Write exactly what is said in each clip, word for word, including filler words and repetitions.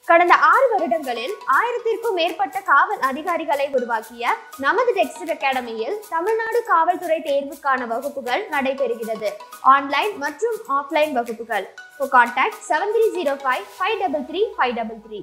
கடந்த ஆறு வருடங்களில் ஆயிரத்திற்கும் மேற்பட்ட காவல் அதிகாரிகளை உருவாக்கிய நமது டெக்ஸ்ட் அகாடமியில் தமிழ்நாடு காவல்துறை தேர்வுக்கான வகுப்புகள் நடைபெறுகிறது. ஆன்லைன் மற்றும் ஆஃப்லைன் வகுப்புகள். For contact seven three zero five five three three five three three.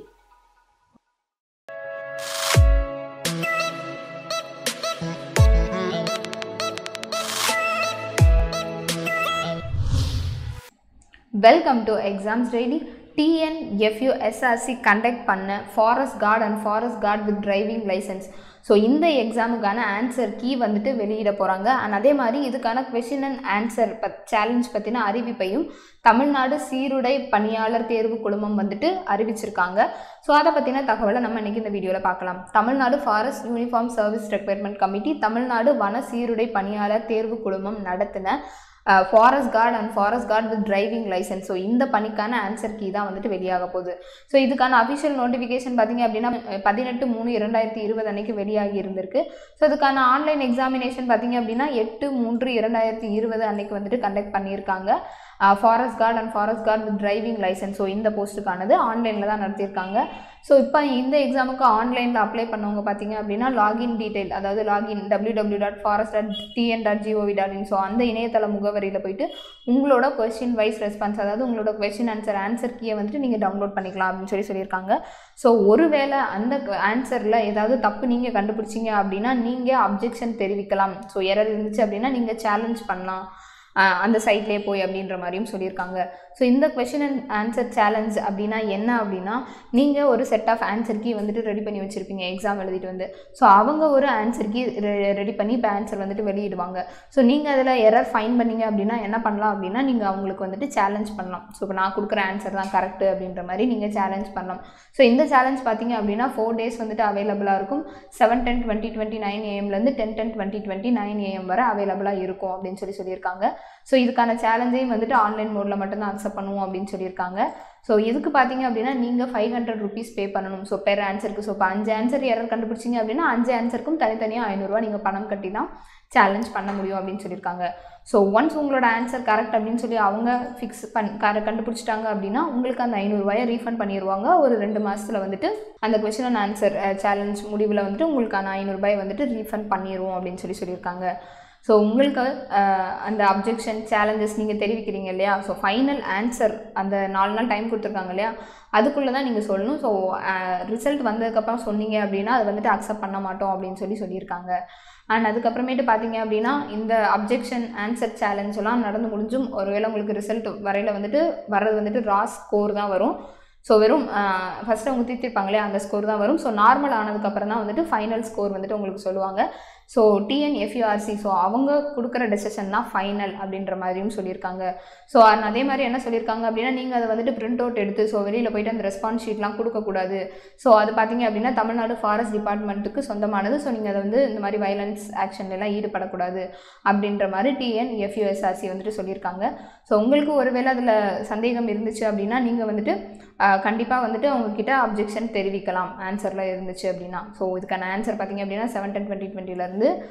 Welcome to Exams Daily. T N F U S R C conduct பண்ண Forest Guard and Forest Guard with driving license. So இந்த எக்ஸாமுக்கான answer key வந்துட்டு வெளியிட போகிறாங்க. And அதே மாதிரி இதுக்கான question and answer பத் சேலஞ்ச் பற்றின அறிவிப்பையும் தமிழ்நாடு சீருடை பணியாளர் தேர்வு குழுமம் வந்துட்டு அறிவிச்சிருக்காங்க. ஸோ அதை பற்றின தகவலை நம்ம இன்றைக்கி இந்த வீடியோவில் பார்க்கலாம். Tamil Nadu forest uniform service recruitment committee Tamil Nadu வன சீருடை பணியாளர் தேர்வு குழுமம் நடத்தின forest guard and forest guard with driving licence. So இந்த பணிக்கான ஆன்சர் கீ தான் வந்துட்டு வெளியாக போகுது. ஸோ இதுக்கான அஃபிஷியல் நோட்டிஃபிகேஷன் பார்த்திங்க அப்படின்னா பதினெட்டு மூணு இரண்டாயிரத்தி இருபது அன்னைக்கு வெளியாகி இருந்திருக்கு. ஸோ இதுக்கான ஆன்லைன் எக்ஸாமினேஷன் பார்த்திங்க அப்படின்னா எட்டு மூன்று இரண்டாயிரத்தி இருபது அன்னைக்கு வந்துட்டு கண்டக்ட் பண்ணியிருக்காங்க. Forest guard and forest guard with driving licence. So இந்த போஸ்ட்டுக்கானது ஆன்லைனில் தான் நடத்தியிருக்காங்க. ஸோ இப்போ இந்த எக்ஸாமுக்கு ஆன்லைனில் அப்ளை பண்ணவங்க பார்த்தீங்க அப்படின்னா லாகின் டீட்டெயில், அதாவது login W W dot forest dot TN dot GOV dot in. So அந்த இணையதள முகவரியில் போயிட்டு உங்களோட கொஸ்டின் வைஸ் ரெஸ்பான்ஸ், அதாவது உங்களோட கொஸ்டின் ஆன்சர் ஆன்சர் கீயை வந்துட்டு நீங்கள் டவுன்லோட் பண்ணிக்கலாம் அப்படின்னு சொல்லி சொல்லியிருக்காங்க. ஸோ ஒருவேளை அந்த ஆன்சரில் ஏதாவது தப்பு நீங்கள் கண்டுபிடிச்சிங்க அப்படின்னா நீங்கள் அப்ஜெக்ஷன் தெரிவிக்கலாம். ஸோ எரர் இருந்துச்சு அப்படின்னா நீங்கள் சேலஞ்ச் பண்ணலாம் அந்த சைட்லேயே போய் அப்படின்ற மாதிரியும் சொல்லியிருக்காங்க. ஸோ இந்த கொஷின் அண்ட் ஆன்சர் சேலஞ்ச் அப்படின்னா என்ன அப்படின்னா, நீங்கள் ஒரு செட் ஆஃப் ஆன்சர் கீ வந்துட்டு ரெடி பண்ணி வச்சுருப்பீங்க எக்ஸாம் எழுதிட்டு வந்து. ஸோ அவங்க ஒரு ஆன்சர் கீ ரெடி பண்ணி இப்போ ஆன்சர் வந்துட்டு வெளியிடுவாங்க. ஸோ நீங்கள் அதில் எரர் ஃபைன் பண்ணிங்க அப்படின்னா என்ன பண்ணலாம் அப்படின்னா, நீங்கள் அவங்களுக்கு வந்துட்டு சேலஞ்ச் பண்ணலாம். ஸோ இப்போ நான் கொடுக்குற ஆன்சர் தான் கரெக்டு அப்படின்ற மாதிரி நீங்கள் சேலஞ்ச் பண்ணலாம். ஸோ இந்த சேலஞ்ச் பார்த்தீங்க அப்படின்னா ஃபோர் டேஸ் வந்துட்டு அவைலபிளாக இருக்கும். Seven ten twenty twenty nine ஏஎம்லேருந்து ten ten twenty twenty nine AM வரை அவைலபிளாக இருக்கும் அப்படின்னு சொல்லி சொல்லியிருக்காங்க. ஸோ இதுக்கான சேலஞ்சையும் வந்துட்டு ஆன்லைன் மோடில் மட்டும்தான் அக்செப்ட் பண்ணுவோம் அப்படின்னு சொல்லியிருக்காங்க. ஸோ இதுக்கு பார்த்தீங்க அப்படின்னா நீங்கள் ஃபைவ் ஹண்ட்ரட் ருபீஸ் பே பண்ணணும். So per ஆன்சருக்கு. ஸோ இப்போ அஞ்சு ஆன்சர் எரர் கண்டுபிடிச்சிங்க அப்படின்னா அஞ்சு ஆன்சருக்கும் தனித்தனியாக ஐநூறுரூவா நீங்கள் பணம் கட்டி தான் சேலஞ்ச் பண்ண முடியும் அப்படின்னு சொல்லியிருக்காங்க. ஸோ ஒன்ஸ் உங்களோட ஆன்சர் கரெக்ட் அப்படின்னு சொல்லி அவங்க ஃபிக்ஸ் பண் கர கண்டுபிடிச்சிட்டாங்க அப்படின்னா உங்களுக்கு அந்த ஐநூறுரூவாயை ரீஃபண்ட் பண்ணிடுவாங்க. ஒரு ரெண்டு மாதத்தில் வந்துட்டு அந்த கொஸ்டின் அண்ட் ஆன்சர் சேலஞ்ச் முடிவில் வந்துட்டு உங்களுக்கான ஐநூறுரூபாய் வந்துட்டு ரீஃபண்ட் பண்ணிடுவோம் அப்படின்னு சொல்லி சொல்லியிருக்காங்க. ஸோ உங்களுக்கு அந்த அப்ஜெக்ஷன் சேலஞ்சஸ் நீங்கள் தெரிவிக்கிறீங்க இல்லையா, ஸோ ஃபைனல் ஆன்சர் அந்த நாலு நாள் டைம் கொடுத்துருக்காங்க இல்லையா, அதுக்குள்ளே தான் நீங்கள் சொல்லணும். ஸோ ரிசல்ட் வந்ததுக்கப்புறம் சொன்னீங்க அப்படின்னா அது வந்துட்டு அக்செப்ட் பண்ண மாட்டோம் அப்படின்னு சொல்லி சொல்லியிருக்காங்க. அண்ட் அதுக்கப்புறமேட்டு பார்த்தீங்க அப்படின்னா இந்த அப்ஜெக்ஷன் ஆன்சர் சேலஞ்ச் எல்லாம் நடந்து முடிஞ்சும் ஒருவேளை உங்களுக்கு ரிசல்ட் வரையில் வந்துட்டு வர்றது வந்துட்டு ரா ஸ்கோர் தான் வரும். ஸோ வெறும் ஃபஸ்ட்டு அவங்க தீர்த்திருப்பாங்க இல்லையா, அந்த ஸ்கோர் தான் வரும். ஸோ நார்மல் ஆனதுக்கப்புறம் தான் வந்துட்டு ஃபைனல் ஸ்கோர் வந்துட்டு உங்களுக்கு சொல்லுவாங்க. So T N F U R C so அவங்க கொடுக்குற டெசிஷன் தான் ஃபைனல் அப்படின்ற மாதிரியும் சொல்லியிருக்காங்க. ஸோ அதே மாதிரி என்ன சொல்லியிருக்காங்க அப்படின்னா, நீங்கள் அதை வந்துட்டு பிரிண்ட் அவுட் எடுத்து ஸோ வெளியில் போய்ட்டு அந்த ரெஸ்பான்ஸ் ஷீட்லாம் கொடுக்கக்கூடாது. ஸோ அது பார்த்தீங்க அப்படின்னா தமிழ்நாடு ஃபாரஸ்ட் டிபார்ட்மெண்ட்டுக்கு சொந்தமானது. ஸோ நீங்கள் அதை வந்து இந்த மாதிரி வைலன்ஸ் ஆக்ஷன்லாம் ஈடுபடக்கூடாது அப்படின்ற மாதிரி T N F U S R C வந்துட்டு சொல்லியிருக்காங்க. ஸோ உங்களுக்கு ஒருவேளை அதில் சந்தேகம் இருந்துச்சு அப்படின்னா நீங்கள் வந்துட்டு கண்டிப்பாக வந்துட்டு அவங்கக்கிட்ட அப்ஜெக்ஷன் தெரிவிக்கலாம் ஆன்சரில் இருந்துச்சு அப்படின்னா. ஸோ இதுக்கான ஆன்சர் பார்த்திங்க அப்படின்னா செவன் டென் டுவெண்ட்டி டுவெண்ட்டிலேருந்து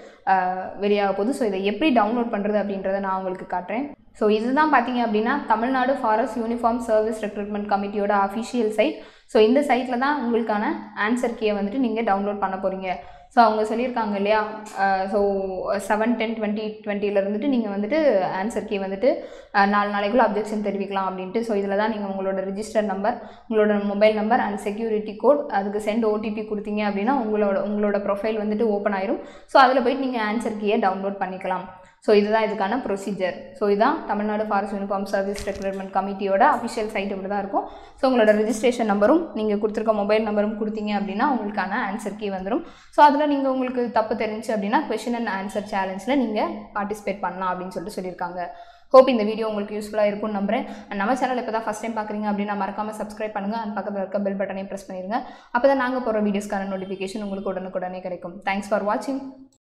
வெளியாக போகுது. ஸோ இதை எப்படி டவுன்லோட் பண்ணுறது அப்படின்றத நான் உங்களுக்கு காட்டுறேன். ஸோ இதுதான் பார்த்தீங்க அப்படின்னா Tamil Nadu forest uniform service recruitment கமிட்டியோட அஃபிஷியல் சைட். ஸோ இந்த சைட்டில் தான் உங்களுக்கான ஆன்சர் கீயை வந்துட்டு நீங்கள் டவுன்லோட் பண்ண போகிறீங்க. ஸோ அவங்க சொல்லியிருக்காங்க இல்லையா, ஸோ செவன் டென் டுவெண்ட்டி டுவெண்ட்டியில் இருந்துட்டு நீங்கள் வந்துட்டு ஆன்சர் கீ வந்துட்டு நாலு நாளைக்குள்ளே அப்ஜெக்ஷன் தெரிவிக்கலாம் அப்படின்ட்டு. ஸோ இதில் தான் நீங்கள் உங்களோட ரிஜிஸ்டர் நம்பர், உங்களோட mobile number and security code, அதுக்கு சென்ட் ஓடிபி கொடுத்தீங்க அப்படின்னா உங்களோட உங்களோட ப்ரொஃபைல் வந்துட்டு ஓப்பன் ஆயிரும். ஸோ அதில் போய்ட்டு நீங்கள் ஆன்சர் கீயை டவுன்லோட் பண்ணிக்கலாம். ஸோ இதுதான் இதுக்கான ப்ரொசீஜர். ஸோ இதுதான் Tamil Nadu forest uniform service recruitment கமிட்டியோட அஃபிஷியல் சைட் இப்படி தான் இருக்கும். ஸோ உங்களோட ரெஜிஸ்ட்ரேஷன் நம்பரும் நீங்கள் கொடுத்துருக்க மொபைல் நம்பரும் கொடுத்தீங்க அப்படின்னா உங்களுக்கான ஆன்சர் கீ வந்துடும். ஸோ அதில் நீங்கள் உங்களுக்கு தப்பு தெரிஞ்சு அப்படின்னா கொஷின் அண்ட் ஆன்சர் சேலஞ்சில் நீங்கள் பார்ட்டிசிபேட் பண்ணலாம் அப்படின்னு சொல்லிட்டு சொல்லியிருக்காங்க. ஹோப் இந்த வீடியோ உங்களுக்கு யூஸ்ஃபுல்லாக இருக்கும்னு நம்புறேன். அண்ட் நம்ம சேனல் இப்போ தான் ஃபஸ்ட் டைம் பார்க்குறீங்க அப்படின்னா மறக்காமல் சப்ஸ்கிரைப் பண்ணுங்கள். அண்ட் பக்கத்தில் இருக்க பெல் பட்டனையும் ப்ரெஸ் பண்ணிடுங்க. அப்போ தான் நாங்கள் போகிற வீடியோஸ்க்கான நோட்டிஃபிகேஷன் உங்களுக்கு உடனுக்குடனே கிடைக்கும். தேங்க்ஸ் ஃபார் வாட்சிங்.